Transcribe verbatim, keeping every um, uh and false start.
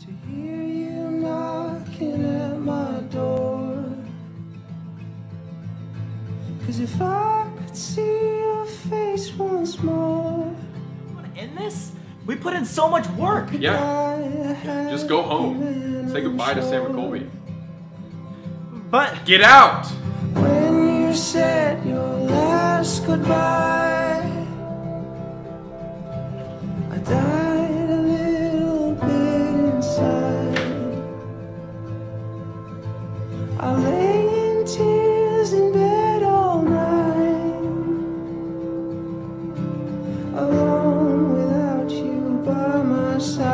To hear you knocking at my door. 'Cause if I could see your face once more. You wanna end this? We put in so much work. Yeah. Just go home. Say goodbye to Sam and Colby. But get out! When you said your last goodbye, I died a little bit inside. I lay in tears in bed all night, alone without you by my side.